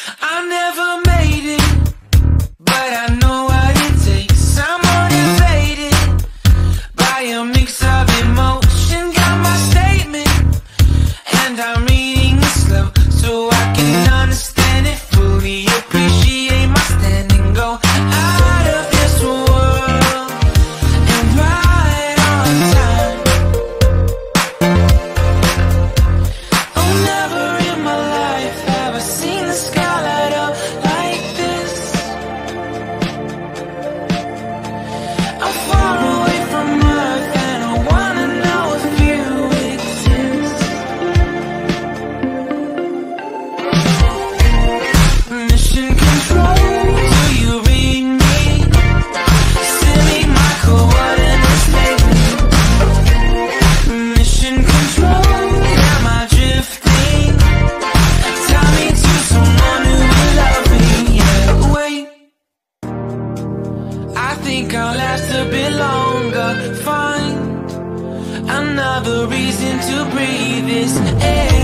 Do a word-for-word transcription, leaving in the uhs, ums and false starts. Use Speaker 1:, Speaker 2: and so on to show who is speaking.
Speaker 1: I never made it, but I know what it takes. I'm motivated by a mix of emotion. Got my statement, and I'm reading it slow so I can understand it fully. Appreciate my stand and go out of this world and ride on time. Oh, never in my life have I seen the sky light up like this. I'm far away from Earth and I wanna know if you exist. Mission control, do you read me? Send me my coordinates, baby. Mission control, am I drifting? Tie me to someone who will love me. Yeah, wait, I think I'll last a bit longer. Find another reason to breathe this air.